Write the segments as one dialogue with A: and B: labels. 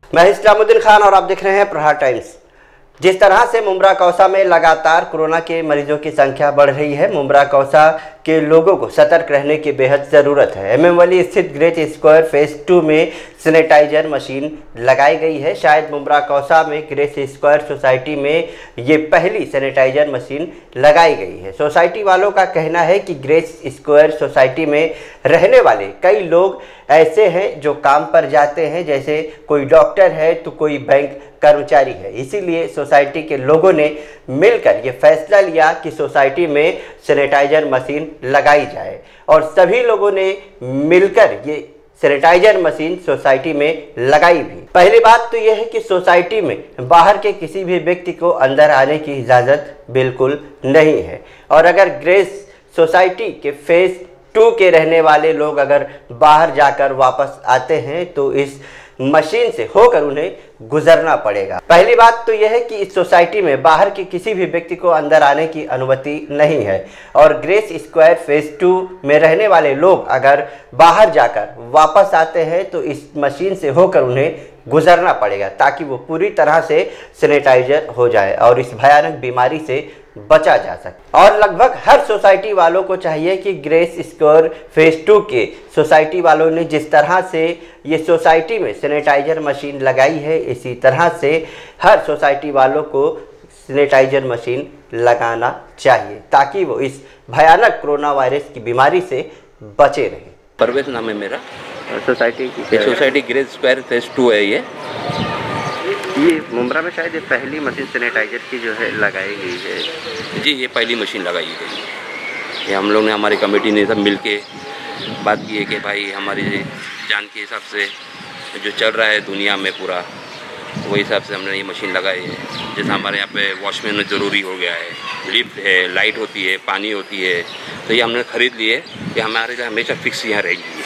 A: मैं इस्लामुद्दीन खान और आप देख रहे हैं प्रहार टाइम्स। जिस तरह से मुमरा कौसा में लगातार कोरोना के मरीजों की संख्या बढ़ रही है, मुमरा कौसा के लोगों को सतर्क रहने की बेहद ज़रूरत है। एमएम वली स्थित ग्रेट स्क्वायर फेज 2 में सैनिटाइजर मशीन लगाई गई है। शायद मुमरा कौसा में ग्रेट स्क्वायर सोसाइटी में ये पहली सैनिटाइजर मशीन लगाई गई है। सोसाइटी वालों का कहना है कि ग्रेट स्क्वायर सोसाइटी में रहने वाले कई लोग ऐसे हैं जो काम पर जाते हैं, जैसे कोई डॉक्टर है तो कोई बैंक कर्मचारी है। इसीलिए सोसाइटी के लोगों ने मिलकर ये फैसला लिया कि सोसाइटी में सैनिटाइजर मशीन लगाई जाए और सभी लोगों ने मिलकर ये सैनिटाइजर मशीन सोसाइटी में लगाई भी। पहली बात तो यह है कि सोसाइटी में बाहर के किसी भी व्यक्ति को अंदर आने की इजाज़त बिल्कुल नहीं है और अगर ग्रेस सोसाइटी के फेज 2 के रहने वाले लोग अगर बाहर जाकर वापस आते हैं तो इस मशीन से होकर उन्हें गुजरना पड़ेगा। पहली बात तो यह है कि इस सोसाइटी में बाहर के किसी भी व्यक्ति को अंदर आने की अनुमति नहीं है और ग्रेस स्क्वायर फेज 2 में रहने वाले लोग अगर बाहर जाकर वापस आते हैं तो इस मशीन से होकर उन्हें गुजरना पड़ेगा ताकि वो पूरी तरह से सैनिटाइजर हो जाए और इस भयानक बीमारी से बचा जा सके। और लगभग हर सोसाइटी वालों को चाहिए कि ग्रेस स्क्वायर फेज 2 के सोसाइटी वालों ने जिस तरह से ये सोसाइटी में सैनिटाइजर मशीन लगाई है, इसी तरह से हर सोसाइटी वालों को सैनिटाइजर मशीन लगाना चाहिए ताकि वो इस भयानक कोरोना वायरस की बीमारी से बचे रहें।
B: परवेज नाम है मेरा।
A: सोसाइटी
B: ग्रेस स्क्वायर फेज 2 है।
A: ये मुमरा में शायद ये पहली मशीन सैनिटाइजर की जो है लगाई गई है।
B: जी, ये पहली मशीन लगाई गई है। ये हम लोग ने, हमारी कमेटी ने सब मिल के बात की है कि भाई हमारी जान के हिसाब से जो चल रहा है दुनिया में पूरा, वही हिसाब से हमने ये मशीन लगाई है। जैसे हमारे यहाँ पे वॉचमैन ज़रूरी हो गया है, लिफ्ट है, लाइट होती है, पानी होती है, तो ये हमने ख़रीद लिए कि हमारे लिए हमेशा फिक्स यहाँ रहेगी।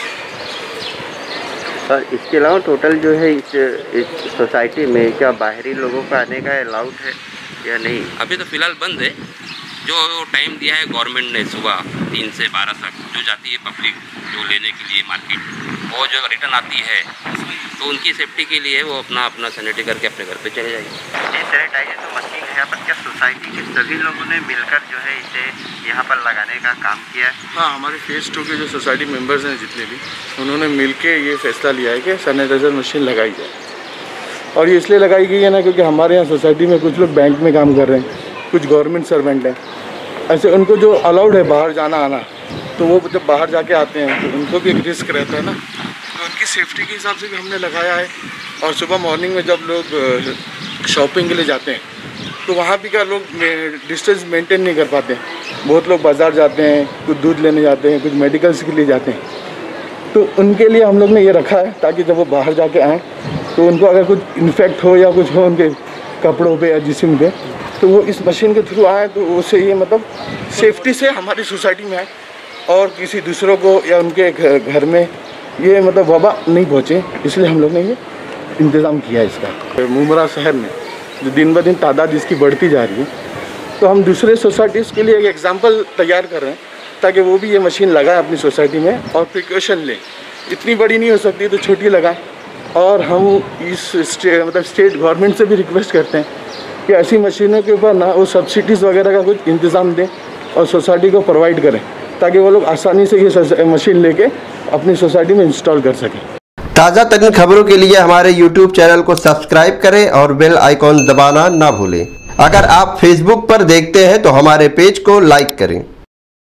A: और इसके अलावा टोटल जो है इस सोसाइटी में क्या बाहरी लोगों का आने का अलाउड है या नहीं?
B: अभी तो फ़िलहाल बंद है। जो टाइम दिया है गवर्नमेंट ने सुबह 3 से 12 तक, जो जाती है पब्लिक जो लेने के लिए मार्केट, वो जो रिटर्न आती है तो उनकी सेफ्टी के लिए वो अपना सैनिटाइज करके अपने घर पे चले जाएंगे।
A: ये सैनिटाइजर जो मशीन है यहाँ पर क्या सोसाइटी के सभी लोगों ने मिलकर जो है इसे यहाँ पर लगाने का काम किया है?
C: हाँ, हमारे फेज 2 के जो सोसाइटी मेंबर्स हैं जितने भी, उन्होंने मिलके ये फैसला लिया है कि सैनिटाइजर मशीन लगाई जाए। और ये इसलिए लगाई गई है ना क्योंकि हमारे यहाँ सोसाइटी में कुछ लोग बैंक में काम कर रहे हैं, कुछ गवर्नमेंट सर्वेंट हैं, ऐसे उनको जो अलाउड है बाहर जाना आना, तो वो जब बाहर जाके आते हैं तो उनको भी एक रिस्क रहता है ना, तो उनकी सेफ्टी के हिसाब से भी हमने लगाया है। और सुबह मॉर्निंग में जब लोग शॉपिंग के लिए जाते हैं तो वहाँ भी क्या लोग डिस्टेंस मेंटेन नहीं कर पाते हैं। बहुत लोग बाज़ार जाते हैं, कुछ दूध लेने जाते हैं, कुछ मेडिकल्स के लिए जाते हैं, तो उनके लिए हम लोग ने ये रखा है ताकि जब वो बाहर जाके आएँ तो उनको अगर कुछ इन्फेक्ट हो या कुछ हो उनके कपड़ों पे या जिस्म पे, तो वो इस मशीन के थ्रू आए तो उससे ये मतलब सेफ्टी से हमारी सोसाइटी में आए और किसी दूसरों को या उनके घर में ये मतलब वबा नहीं पहुँचे, इसलिए हम लोग ने ये इंतज़ाम किया है इसका। मुमरा शहर में जो दिन ब दिन तादाद इसकी बढ़ती जा रही है, तो हम दूसरे सोसाइटीज़ के लिए एक एग्जाम्पल तैयार कर रहे हैं ताकि वो भी ये मशीन लगाएं अपनी सोसाइटी में और प्रिकॉशन लें। इतनी बड़ी नहीं हो सकती तो छोटी लगाएं। और हम इस स्टेट गवर्नमेंट से भी रिक्वेस्ट करते हैं कि ऐसी मशीनों के ऊपर ना वो सब्सिडीज़ वगैरह का कुछ इंतज़ाम दें और सोसाइटी को प्रोवाइड करें ताकि वो लोग आसानी से ये मशीन लेके अपनी सोसाइटी में इंस्टॉल कर सकें।
A: ताज़ा तरीन खबरों के लिए हमारे YouTube चैनल को सब्सक्राइब करें और बेल आइकॉन दबाना ना भूलें। अगर आप Facebook पर देखते हैं तो हमारे पेज को लाइक करें।